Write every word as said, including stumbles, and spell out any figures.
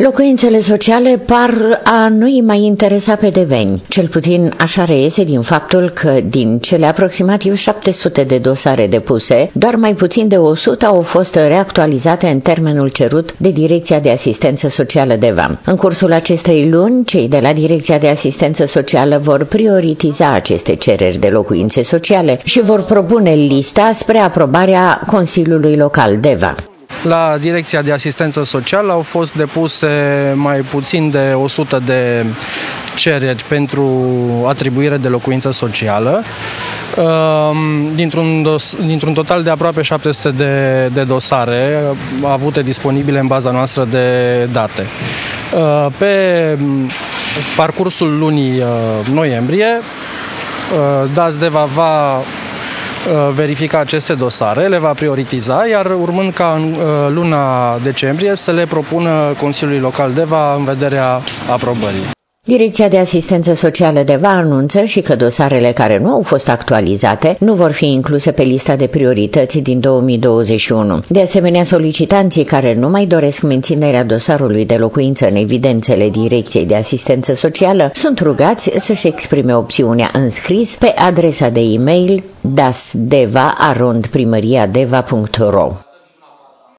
Locuințele sociale par a nu-i mai interesa pe deveni. Cel puțin așa reiese din faptul că din cele aproximativ șapte sute de dosare depuse, doar mai puțin de o sută au fost reactualizate în termenul cerut de Direcția de Asistență Socială DEVA. În cursul acestei luni, cei de la Direcția de Asistență Socială vor prioritiza aceste cereri de locuințe sociale și vor propune lista spre aprobarea Consiliului Local DEVA. La Direcția de Asistență Socială au fost depuse mai puțin de o sută de cereri pentru atribuire de locuință socială, dintr-un, dintr-un total de aproape șapte sute de, de dosare avute disponibile în baza noastră de date. Pe parcursul lunii noiembrie, D A S DEVA va verifica aceste dosare, le va prioritiza, iar urmând ca în luna decembrie să le propună Consiliului Local DEVA în vederea aprobării. Direcția de Asistență Socială DEVA anunță și că dosarele care nu au fost actualizate nu vor fi incluse pe lista de priorități din două mii douăzeci și unu. De asemenea, solicitanții care nu mai doresc menținerea dosarului de locuință în evidențele Direcției de Asistență Socială sunt rugați să-și exprime opțiunea în scris pe adresa de e-mail dasdeva arond primăria deva punct ro.